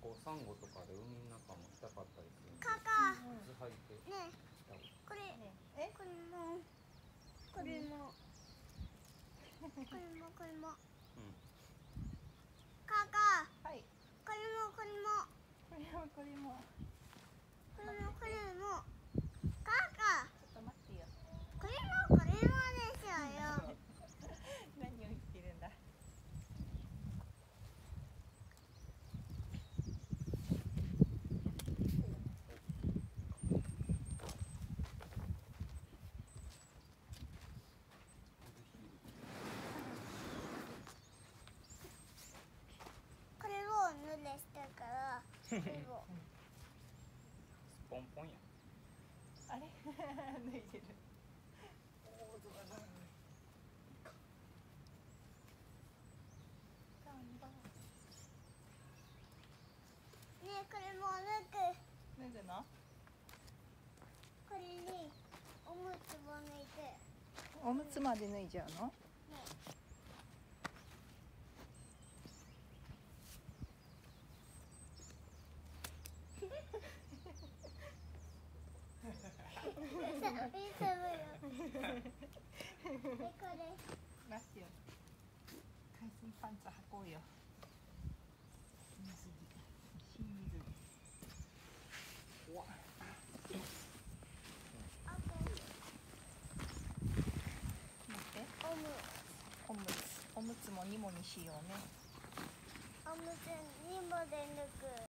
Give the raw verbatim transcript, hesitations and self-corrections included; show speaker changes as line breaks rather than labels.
構サンゴとかで海の中もしたかったりするんで。
カカ。
靴履いて。
ね。これ。え、これも。これも。これも、これも。うん。カカ。はい。これも、これも。これも、これも。これも、これも。カカ。ちょっと待ってよ。これも、これもですよ。何を言ってるんだ。これを濡れしたから。これを。
スポンポンや。
あれ脱いでる。
おお、どうだ。
ねえ、これも脱ぐ。脱ぐの？これにおむつを脱いで。おむつまで脱いじゃうの？ね。いいと思うよ。で、これ。ラッシュ。海水パンツ履こうよ。水着。シール。うわ。おむおむつおむつもにもにしようね。おむつにもで抜く。